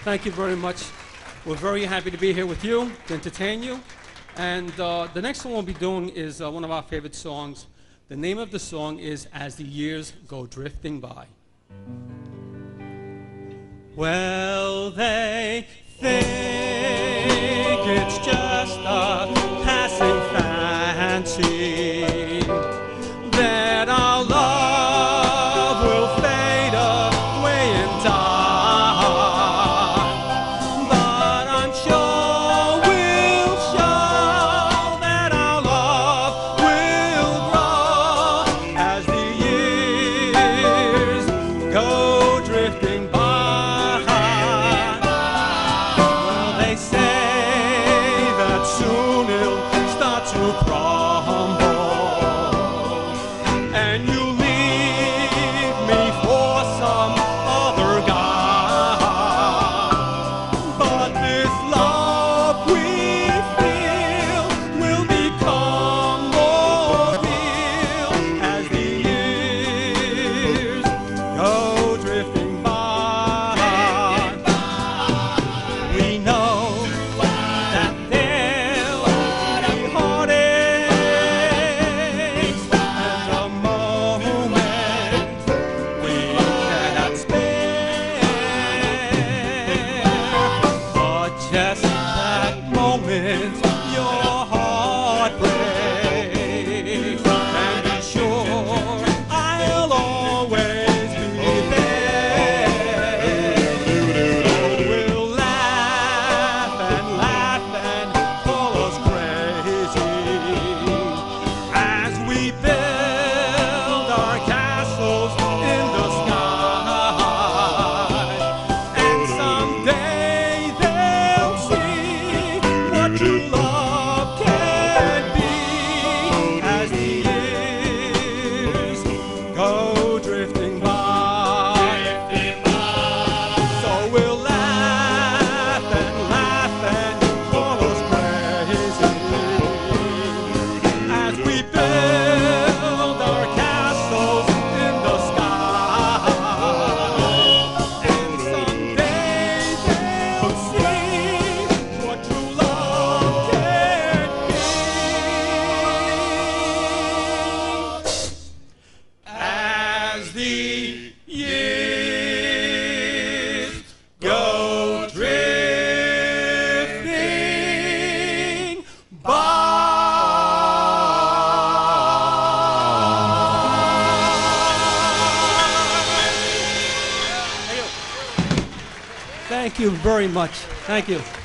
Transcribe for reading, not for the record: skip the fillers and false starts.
Thank you very much. We're very happy to be here with you, to entertain you. And the next song we'll be doing is one of our favorite songs. The name of the song is As the Years Go Drifting By. Well, they think it's just a passing fancy that our love will fade away in time. But I'm sure we'll show that our love will grow as the years go drifting by. Soon it'll start to crumble, and you leave me for some other guy. But this love we feel will become more real as the years go drifting by. We know just that moment your heart breaks, and be sure I'll always be there. We'll laugh and call us crazy as we build our castles in the sky, and someday true love can be as the years go drifting by. So we'll laugh and call us crazy as we build our castles in the sky, and someday they'll see what true love can be. As the years go drifting by. Thank you very much. Thank you.